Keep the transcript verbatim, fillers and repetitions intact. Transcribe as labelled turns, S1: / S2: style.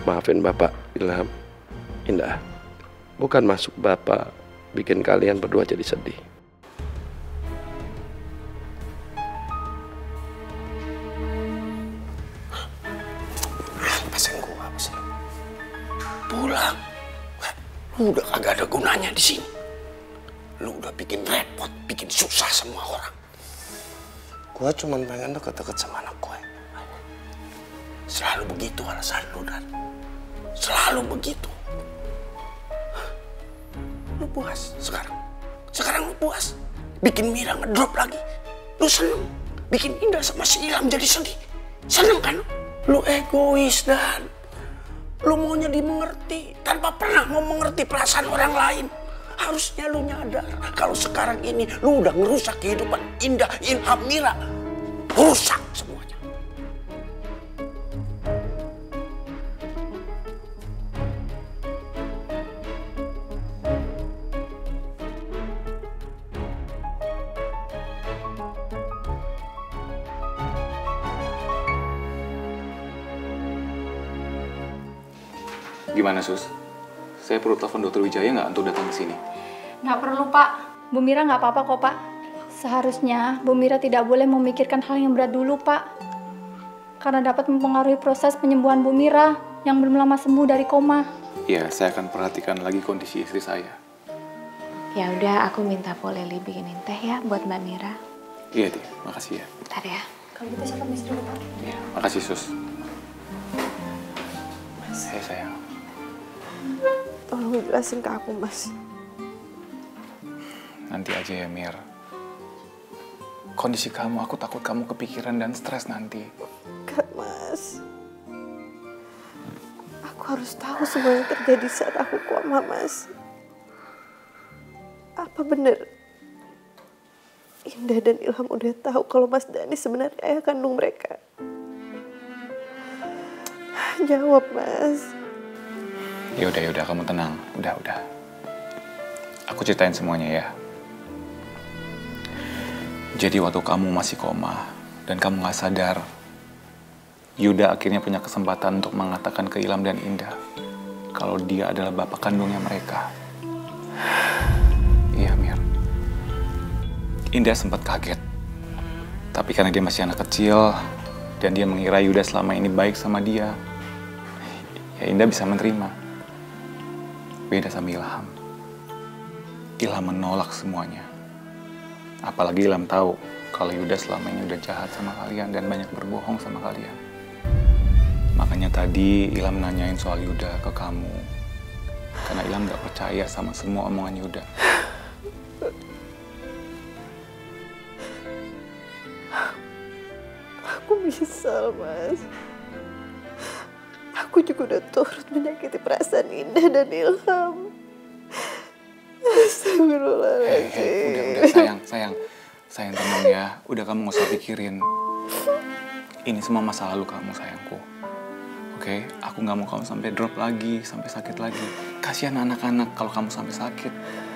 S1: maafin Bapak, Ilham, Indah. Bukan masuk Bapak bikin kalian berdua jadi sedih.
S2: Lepasin gua apa sih? Pulang. Lu udah kagak ada gunanya di sini. Lu udah bikin repot, bikin susah semua orang. Gua cuma pengen deket-deket sama anak gue. Selalu begitu alasan lu, Dan. Selalu begitu. Lu puas sekarang? Sekarang lu puas? Bikin Mira ngedrop lagi. Lu seneng? Bikin Indah sama si Ilham jadi sedih. Seneng kan? Lu egois, Dan. Lu maunya dimengerti tanpa pernah mau mengerti perasaan orang lain. Harusnya lu nyadar kalau sekarang ini lu udah ngerusak kehidupan Indah, Ilham, Mira. Rusak semuanya.
S3: Gimana, Sus? Saya perlu telepon dokter Wijaya nggak untuk datang ke sini?
S4: Nggak perlu, Pak. Bu Mira nggak apa-apa kok, Pak. Seharusnya Bu Mira tidak boleh memikirkan hal yang berat dulu, Pak. Karena dapat mempengaruhi proses penyembuhan Bu Mira yang belum lama sembuh dari koma.
S3: Iya, saya akan perhatikan lagi kondisi istri saya.
S5: Ya udah, aku minta Po Leli bikinin teh ya buat Mbak Mira.
S3: Iya, Ti. Makasih ya.
S5: Bentar ya.
S4: Kalau gitu saya permisi dulu, Pak.
S3: Iya, makasih, Sus. Saya sayang.
S6: Tolong jelasin ke aku, Mas.
S3: Nanti aja ya, Mir. Kondisi kamu, aku takut kamu kepikiran dan stres nanti.
S6: Enggak, Mas. Aku harus tahu semua yang terjadi saat aku koma, Mas. Apa benar Indah dan Ilham udah tahu kalau Mas Dhani sebenarnya ayah kandung mereka? Jawab, Mas.
S3: Yaudah, yaudah, kamu tenang. Udah, udah. Aku ceritain semuanya ya. Jadi waktu kamu masih koma dan kamu gak sadar, Yuda akhirnya punya kesempatan untuk mengatakan ke Ilham dan Indah kalau dia adalah bapak kandungnya mereka. Iya, Mir. Indah sempat kaget. Tapi karena dia masih anak kecil dan dia mengira Yuda selama ini baik sama dia, ya Indah bisa menerima. Beda sama Ilham. Ilham menolak semuanya. Apalagi Ilham tahu kalau Yuda selama ini udah jahat sama kalian dan banyak berbohong sama kalian. Makanya tadi Ilham nanyain soal Yuda ke kamu. Karena Ilham gak percaya sama semua omongan Yuda.
S6: Aku misal, Mas. Aku juga udah turut menyakiti perasaan Indah dan Ilham. Astagfirullahaladzim.
S3: Hei, hei, udah, udah, sayang, sayang. Sayang, tenang ya. Udah, kamu gak usah pikirin. Ini semua masa lalu kamu, sayangku. Oke? Aku gak mau kamu sampai drop lagi, sampai sakit lagi. Kasihan anak-anak kalau kamu sampai sakit.